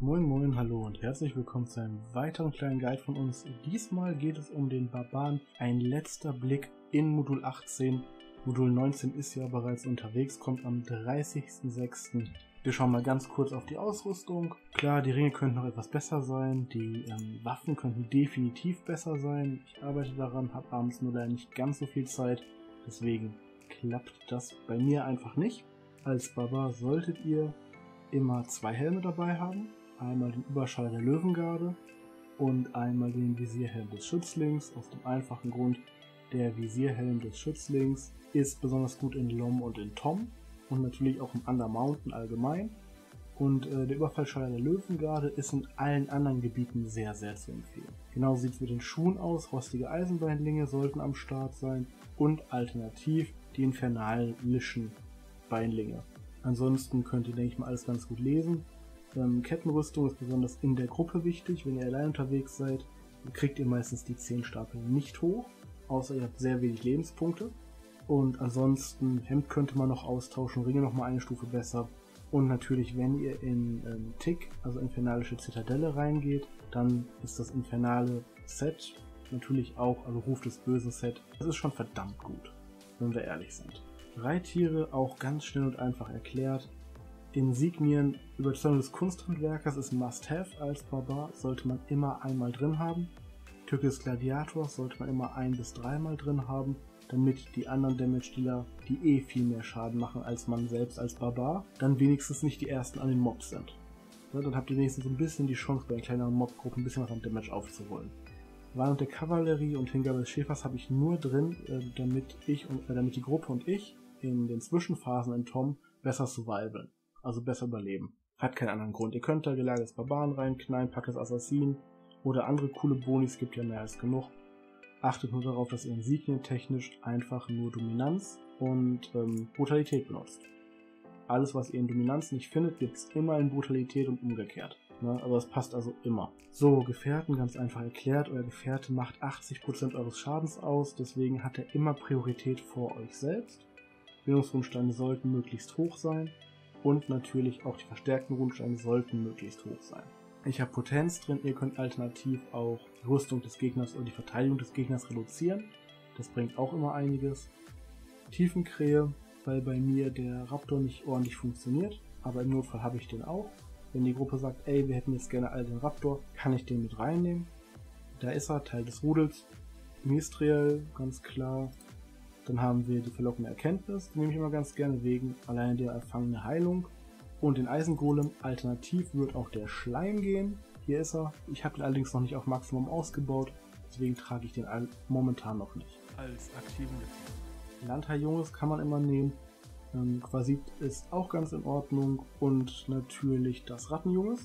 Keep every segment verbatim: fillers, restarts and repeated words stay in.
Moin moin, hallo und herzlich willkommen zu einem weiteren kleinen Guide von uns. Diesmal geht es um den Barbaren. Ein letzter Blick in Modul achtzehn. Modul neunzehn ist ja bereits unterwegs, kommt am dreißigsten sechsten Wir schauen mal ganz kurz auf die Ausrüstung. Klar, die Ringe könnten noch etwas besser sein, die ähm, Waffen könnten definitiv besser sein. Ich arbeite daran, habe abends nur leider nicht ganz so viel Zeit, deswegen klappt das bei mir einfach nicht. Als Barbar solltet ihr immer zwei Helme dabei haben. Einmal den Überschall der Löwengarde und einmal den Visierhelm des Schützlings. Aus dem einfachen Grund, der Visierhelm des Schützlings ist besonders gut in Lom und in Tom und natürlich auch im Undermountain allgemein. Und äh, der Überfallschalter der Löwengarde ist in allen anderen Gebieten sehr, sehr zu empfehlen. Genauso sieht es mit den Schuhen aus. Rostige Eisenbeinlinge sollten am Start sein und alternativ die infernalischen Beinlinge. Ansonsten könnt ihr, denke ich mal, alles ganz gut lesen. Ähm, Kettenrüstung ist besonders in der Gruppe wichtig. Wenn ihr allein unterwegs seid, kriegt ihr meistens die zehn Stapel nicht hoch, außer ihr habt sehr wenig Lebenspunkte. Und ansonsten Hemd könnte man noch austauschen, Ringe noch mal eine Stufe besser. Und natürlich, wenn ihr in ähm, Tick, also Infernalische Zitadelle reingeht, dann ist das infernale Set natürlich auch, also Ruf des Bösen Set, das ist schon verdammt gut, wenn wir ehrlich sind. Reittiere auch ganz schnell und einfach erklärt. Insignien, Überzeugung des Kunsthandwerkers ist ein Must-Have als Barbar, sollte man immer einmal drin haben. Tücke des Gladiators sollte man immer ein- bis dreimal drin haben, damit die anderen Damage-Dealer, die eh viel mehr Schaden machen als man selbst als Barbar, dann wenigstens nicht die ersten an den Mobs sind. Ja, dann habt ihr wenigstens so ein bisschen die Chance, bei kleineren Mob-Gruppen ein bisschen was an Damage aufzuholen. Warnung der Kavallerie und Hingabe des Schäfers habe ich nur drin, äh, damit ich und äh, damit die Gruppe und ich in den Zwischenphasen in Tom besser survivaln. Also besser überleben. Hat keinen anderen Grund. Ihr könnt da Gelage des Barbaren reinknallen, Pakt des Assassinen oder andere coole Bonis, gibt ja mehr als genug. Achtet nur darauf, dass ihr Insignien technisch einfach nur Dominanz und ähm, Brutalität benutzt. Alles, was ihr in Dominanz nicht findet, gibt es immer in Brutalität und umgekehrt. Ne? Aber es passt also immer. So, Gefährten, ganz einfach erklärt. Euer Gefährte macht achtzig Prozent eures Schadens aus, deswegen hat er immer Priorität vor euch selbst. Bindungsrundensteine sollten möglichst hoch sein. Und natürlich auch die verstärkten Rundsteine sollten möglichst hoch sein. Ich habe Potenz drin, ihr könnt alternativ auch die Rüstung des Gegners oder die Verteidigung des Gegners reduzieren. Das bringt auch immer einiges. Tiefenkrähe, weil bei mir der Raptor nicht ordentlich funktioniert, aber im Notfall habe ich den auch. Wenn die Gruppe sagt, ey, wir hätten jetzt gerne alle den Raptor, kann ich den mit reinnehmen. Da ist er, Teil des Rudels. Mistriel, ganz klar. Dann haben wir die verlockende Erkenntnis, die nehme ich immer ganz gerne wegen alleine der erfangene Heilung. Und den Eisengolem, alternativ wird auch der Schleim gehen. Hier ist er. Ich habe ihn allerdings noch nicht auf Maximum ausgebaut, deswegen trage ich den momentan noch nicht. Als aktiven Landhaar-Junges kann man immer nehmen. Ähm, Quasit ist auch ganz in Ordnung und natürlich das Rattenjunges.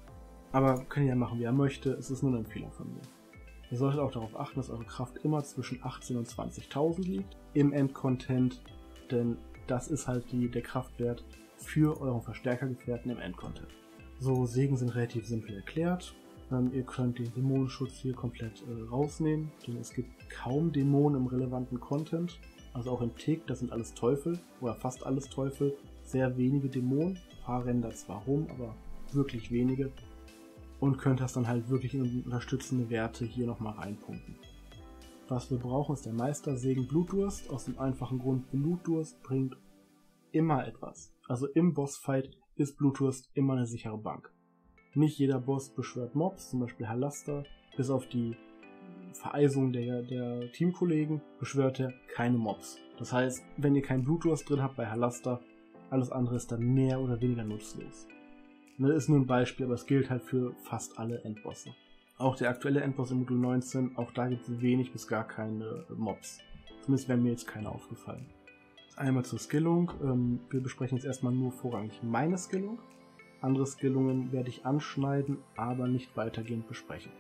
Aber kann ja machen, wie er möchte, es ist nur eine Empfehlung von mir. Ihr solltet auch darauf achten, dass eure Kraft immer zwischen achtzehn und zwanzigtausend liegt im Endcontent, denn das ist halt die, der Kraftwert für euren Verstärkergefährten im Endcontent. So, Segen sind relativ simpel erklärt. Ähm, ihr könnt den Dämonenschutz hier komplett äh, rausnehmen, denn es gibt kaum Dämonen im relevanten Content. Also auch in Tick, das sind alles Teufel, oder fast alles Teufel. Sehr wenige Dämonen, ein paar rennen da zwar rum, aber wirklich wenige. Und könnt das dann halt wirklich in unterstützende Werte hier nochmal reinpumpen. Was wir brauchen, ist der Meistersegen Blutdurst. Aus dem einfachen Grund, Blutdurst bringt immer etwas. Also im Bossfight ist Blutdurst immer eine sichere Bank. Nicht jeder Boss beschwört Mobs, zum Beispiel Halaster, bis auf die Vereisung der, der Teamkollegen beschwört er keine Mobs. Das heißt, wenn ihr keinen Blutdurst drin habt bei Halaster, alles andere ist dann mehr oder weniger nutzlos. Das ist nur ein Beispiel, aber es gilt halt für fast alle Endbosse. Auch der aktuelle Endboss im Modul neunzehn, auch da gibt es wenig bis gar keine Mobs. Zumindest wären mir jetzt keine aufgefallen. Einmal zur Skillung. Wir besprechen jetzt erstmal nur vorrangig meine Skillung. Andere Skillungen werde ich anschneiden, aber nicht weitergehend besprechen.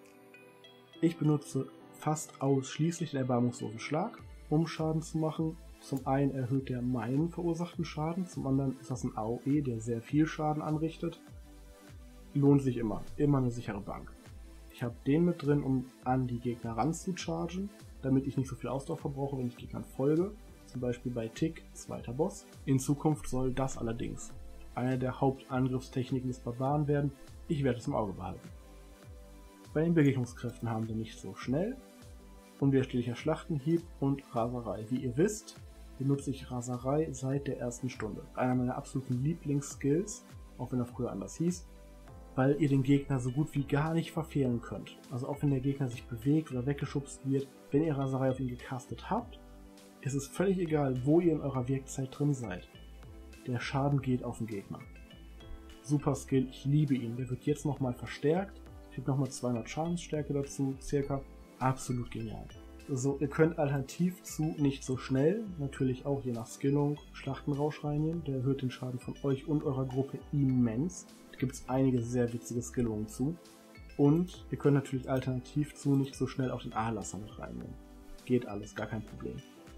Ich benutze fast ausschließlich den erbarmungslosen Schlag, um Schaden zu machen. Zum einen erhöht er meinen verursachten Schaden, zum anderen ist das ein A O E, der sehr viel Schaden anrichtet. Lohnt sich immer, immer eine sichere Bank. Ich habe den mit drin, um an die Gegner ranzuchargen, damit ich nicht so viel Ausdauer verbrauche, wenn ich Gegnern folge. Zum Beispiel bei Tick, zweiter Boss. In Zukunft soll das allerdings eine der Hauptangriffstechniken des Barbaren werden. Ich werde es im Auge behalten. Bei den Begegnungskräften haben wir nicht so schnell, unwiderstehlicher Schlachtenhieb und Raserei. Wie ihr wisst, benutze ich Raserei seit der ersten Stunde. Einer meiner absoluten Lieblingsskills, auch wenn er früher anders hieß, weil ihr den Gegner so gut wie gar nicht verfehlen könnt. Also auch wenn der Gegner sich bewegt oder weggeschubst wird, wenn ihr Raserei auf ihn gecastet habt, ist es völlig egal, wo ihr in eurer Wirkzeit drin seid. Der Schaden geht auf den Gegner. Super Skill, ich liebe ihn. Der wird jetzt nochmal verstärkt. Kriegt nochmal zweihundert Schadensstärke dazu, circa. Absolut genial. So, ihr könnt alternativ zu nicht so schnell, natürlich auch je nach Skillung, Schlachtenrausch reinnehmen. Der erhöht den Schaden von euch und eurer Gruppe immens. Da gibt es einige sehr witzige Skillungen zu. Und ihr könnt natürlich alternativ zu nicht so schnell auch den Aderlasser mit reinnehmen. Geht alles, gar kein Problem.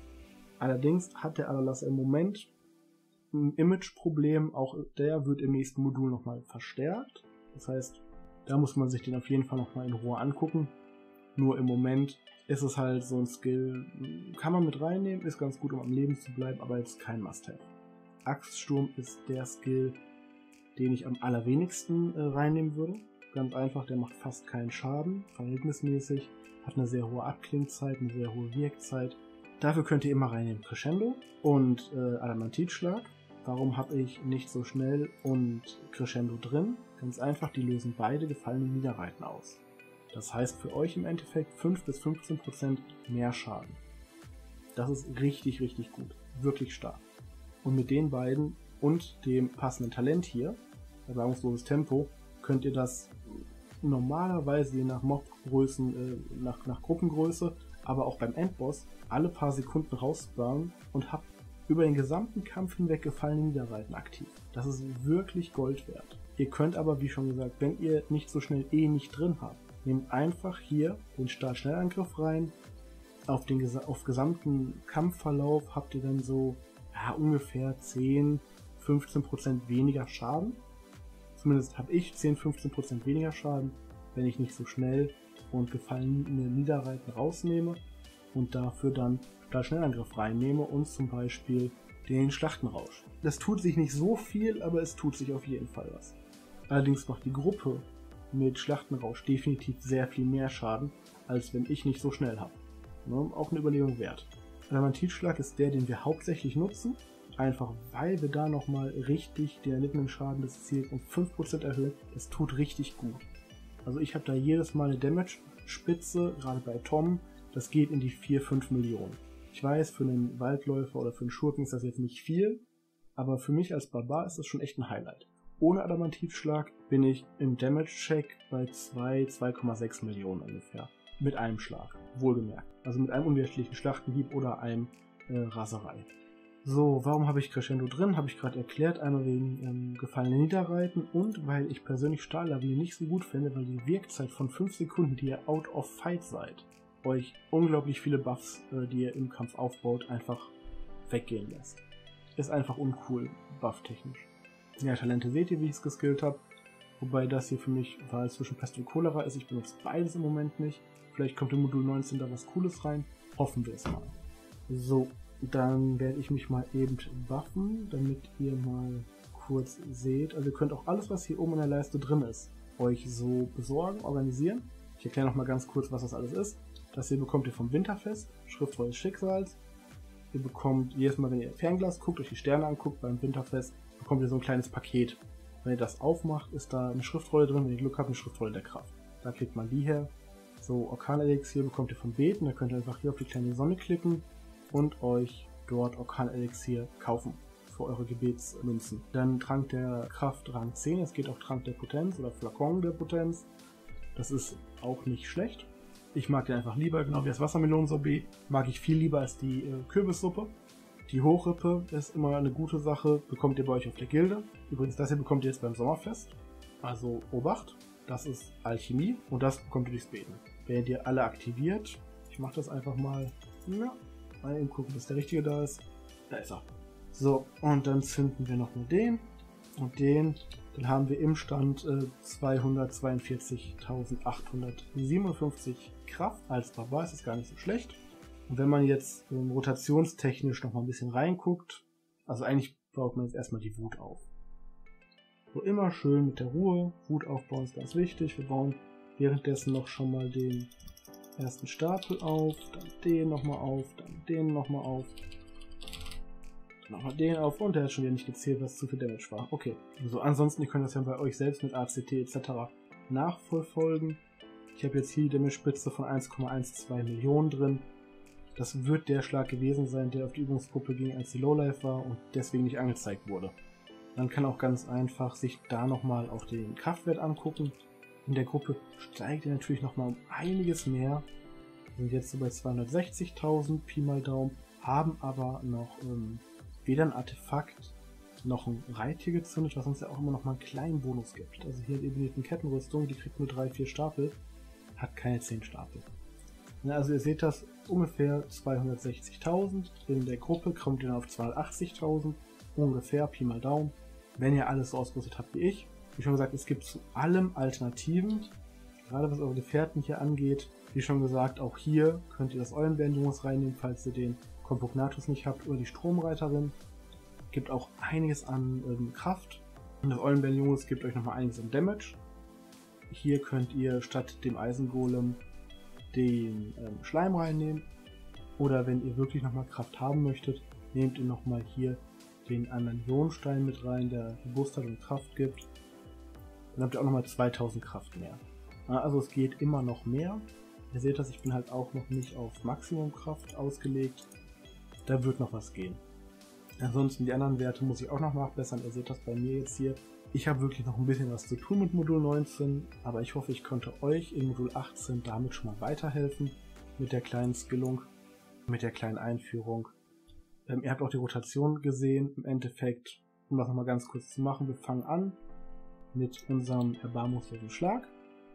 Allerdings hat der Aderlasser im Moment ein Image-Problem. Auch der wird im nächsten Modul nochmal verstärkt. Das heißt, da muss man sich den auf jeden Fall nochmal in Ruhe angucken. Nur im Moment ist es halt so ein Skill, kann man mit reinnehmen, ist ganz gut, um am Leben zu bleiben, aber jetzt kein Must-Have. Axtsturm ist der Skill, den ich am allerwenigsten äh, reinnehmen würde. Ganz einfach, der macht fast keinen Schaden, verhältnismäßig, hat eine sehr hohe Abklingzeit, eine sehr hohe Wirkzeit. Dafür könnt ihr immer reinnehmen Crescendo und äh, Adamantitschlag. Warum habe ich nicht so schnell und Crescendo drin? Ganz einfach, die lösen beide gefallene Niederreiten aus. Das heißt für euch im Endeffekt fünf bis fünfzehn Prozent mehr Schaden. Das ist richtig, richtig gut. Wirklich stark. Und mit den beiden und dem passenden Talent hier, erbarmungsloses Tempo, könnt ihr das normalerweise je nach Mobgrößen, äh, nach, nach Gruppengröße, aber auch beim Endboss alle paar Sekunden raussparen und habt über den gesamten Kampf hinweg gefallene Niederreiten aktiv. Das ist wirklich Gold wert. Ihr könnt aber, wie schon gesagt, wenn ihr nicht so schnell eh nicht drin habt, nehmt einfach hier den Stahlschnellangriff rein. Auf den auf gesamten Kampfverlauf habt ihr dann so ja, ungefähr zehn bis fünfzehn Prozent weniger Schaden. Zumindest habe ich zehn bis fünfzehn Prozent weniger Schaden, wenn ich nicht so schnell und gefallene Niederreiten rausnehme und dafür dann Stahlschnellangriff reinnehme und zum Beispiel den Schlachtenrausch. Das tut sich nicht so viel, aber es tut sich auf jeden Fall was. Allerdings macht die Gruppe mit Schlachtenrausch definitiv sehr viel mehr Schaden, als wenn ich nicht so schnell habe. Ja, auch eine Überlegung wert. Adamantitschlag ist der, den wir hauptsächlich nutzen, einfach weil wir da nochmal richtig den erlittenen Schaden des Ziels um fünf Prozent erhöhen. Das tut richtig gut. Also ich habe da jedes Mal eine Damage-Spitze, gerade bei Tom, das geht in die vier bis fünf Millionen. Ich weiß, für einen Waldläufer oder für einen Schurken ist das jetzt nicht viel, aber für mich als Barbar ist das schon echt ein Highlight. Ohne Adamantitschlag bin ich im Damage-Check bei zwei, zwei Komma sechs Millionen ungefähr. Mit einem Schlag, wohlgemerkt. Also mit einem unwiderstehlichen Schlachtenhieb oder einem äh, Raserei. So, warum habe ich Crescendo drin? Habe ich gerade erklärt. Einmal wegen ähm, gefallenen Niederreiten und weil ich persönlich Stahllavie nicht so gut finde, weil die Wirkzeit von fünf Sekunden, die ihr out of fight seid, euch unglaublich viele Buffs, äh, die ihr im Kampf aufbaut, einfach weggehen lässt. Ist einfach uncool, bufftechnisch. Ja, Talente seht ihr, wie ich es geskillt habe. Wobei das hier für mich Wahl zwischen Pest und Cholera ist. Ich benutze beides im Moment nicht. Vielleicht kommt im Modul neunzehn da was Cooles rein. Hoffen wir es mal. So, dann werde ich mich mal eben buffen, damit ihr mal kurz seht. Also ihr könnt auch alles, was hier oben in der Leiste drin ist, euch so besorgen, organisieren. Ich erkläre noch mal ganz kurz, was das alles ist. Das hier bekommt ihr vom Winterfest, Schriftrolle des Schicksals. Ihr bekommt jedes Mal, wenn ihr Fernglas guckt, euch die Sterne anguckt beim Winterfest, bekommt ihr so ein kleines Paket. Wenn ihr das aufmacht, ist da eine Schriftrolle drin, wenn ihr Glück habt, eine Schriftrolle der Kraft. Da kriegt man die her. So, Orkanelixier bekommt ihr vom Beten, da könnt ihr einfach hier auf die kleine Sonne klicken und euch dort Orkanelixier kaufen für eure Gebetsmünzen. Dann Trank der Kraft Rang zehn, es geht auch Trank der Potenz oder Flakon der Potenz. Das ist auch nicht schlecht. Ich mag den einfach lieber, genau wie das Wassermelonensorbet, mag ich viel lieber als die äh, Kürbissuppe. Die Hochrippe ist immer eine gute Sache, bekommt ihr bei euch auf der Gilde. Übrigens, das hier bekommt ihr jetzt beim Sommerfest. Also Obacht, das ist Alchemie und das bekommt ihr durchs Beten. Werdet ihr alle aktiviert, ich mache das einfach mal, ja, mal eben gucken, bis der richtige da ist. Da ist er. So, und dann zünden wir noch mal den und den. Dann haben wir im Stand äh, zweihundertzweiundvierzigtausendachthundertsiebenundfünfzig Kraft. Als Barbar ist das gar nicht so schlecht. Und wenn man jetzt ähm, rotationstechnisch noch mal ein bisschen reinguckt, also eigentlich baut man jetzt erstmal die Wut auf. So immer schön mit der Ruhe. Wut aufbauen ist ganz wichtig. Wir bauen währenddessen noch schon mal den ersten Stapel auf, dann den nochmal auf, dann den nochmal auf, nochmal den auf und der hat schon wieder nicht gezählt, was zu viel Damage war. Okay, so ansonsten, ihr könnt das ja bei euch selbst mit A C T et cetera nachverfolgen. Ich habe jetzt hier die Damage-Spitze von eins Komma zwölf Millionen drin. Das wird der Schlag gewesen sein, der auf die Übungsgruppe ging, als die Lowlife war und deswegen nicht angezeigt wurde. Man kann auch ganz einfach sich da nochmal auch den Kraftwert angucken. In der Gruppe steigt er natürlich nochmal um einiges mehr. Wir sind jetzt so bei zweihundertsechzigtausend Pi mal Daumen, haben aber noch ähm, weder ein Artefakt noch ein Reittier gezündet, was uns ja auch immer noch mal einen kleinen Bonus gibt. Also hier eben eine Kettenrüstung, die kriegt nur drei, vier Stapel, hat keine zehn Stapel. Ja, also ihr seht das, ungefähr zweihundertsechzigtausend. In der Gruppe kommt ihr dann auf zweihundertachtzigtausend, ungefähr Pi mal Daumen, wenn ihr alles so ausgerüstet habt wie ich. Wie schon gesagt, es gibt zu allem Alternativen, gerade was eure Gefährten hier angeht. Wie schon gesagt, auch hier könnt ihr das Eulenbärenjunges reinnehmen, falls ihr den Compugnatus nicht habt oder die Stromreiterin. Gibt auch einiges an ähm, Kraft und das Eulenbärenjunges gibt euch nochmal einiges an Damage. Hier könnt ihr statt dem Eisengolem den ähm, Schleim reinnehmen oder wenn ihr wirklich nochmal Kraft haben möchtet, nehmt ihr nochmal hier den anderen Ionenstein mit rein, der Boost hat und Kraft gibt. Dann habt ihr auch nochmal zweitausend Kraft mehr. Also es geht immer noch mehr. Ihr seht das, ich bin halt auch noch nicht auf Maximumkraft ausgelegt. Da wird noch was gehen. Ansonsten die anderen Werte muss ich auch noch nachbessern. Ihr seht das bei mir jetzt hier. Ich habe wirklich noch ein bisschen was zu tun mit Modul neunzehn, aber ich hoffe, ich konnte euch in Modul achtzehn damit schon mal weiterhelfen. Mit der kleinen Skillung, mit der kleinen Einführung. Ähm, ihr habt auch die Rotation gesehen. Im Endeffekt, um das nochmal ganz kurz zu machen, wir fangen an mit unserem erbarmungslosen Schlag.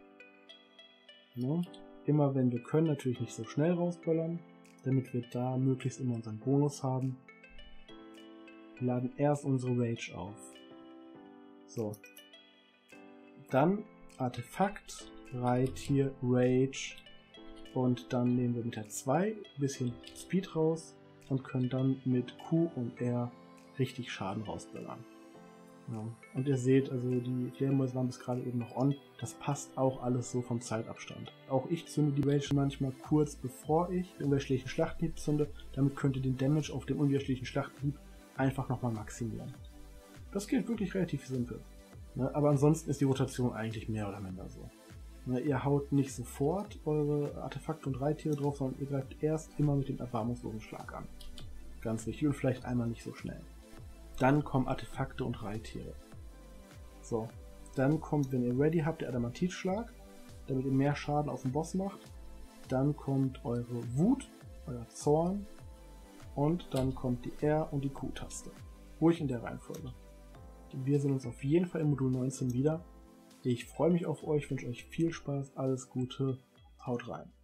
Ja. Immer wenn wir können, natürlich nicht so schnell rausböllern, damit wir da möglichst immer unseren Bonus haben. Wir laden erst unsere Rage auf. So. Dann Artefakt, Reittier, Rage und dann nehmen wir mit der zwei ein bisschen Speed raus und können dann mit Q und R richtig Schaden rausböllern. Ja. Und ihr seht, also die Fledermäuse waren bis gerade eben noch on. Das passt auch alles so vom Zeitabstand. Auch ich zünde die Rage manchmal kurz bevor ich den unwiderstehlichen Schlachthieb zünde. Damit könnt ihr den Damage auf den unwiderstehlichen Schlachthieb einfach nochmal maximieren. Das geht wirklich relativ simpel. Ne? Aber ansonsten ist die Rotation eigentlich mehr oder minder so. Ne? Ihr haut nicht sofort eure Artefakte und Reittiere drauf, sondern ihr greift erst immer mit dem erbarmungslosen Schlag an. Ganz wichtig und vielleicht einmal nicht so schnell. Dann kommen Artefakte und Reittiere. So, dann kommt, wenn ihr ready habt, der Adamantitschlag, damit ihr mehr Schaden auf den Boss macht. Dann kommt eure Wut, euer Zorn und dann kommt die R- und die Q-Taste. Ruhig in der Reihenfolge. Wir sehen uns auf jeden Fall im Modul neunzehn wieder. Ich freue mich auf euch, wünsche euch viel Spaß, alles Gute, haut rein.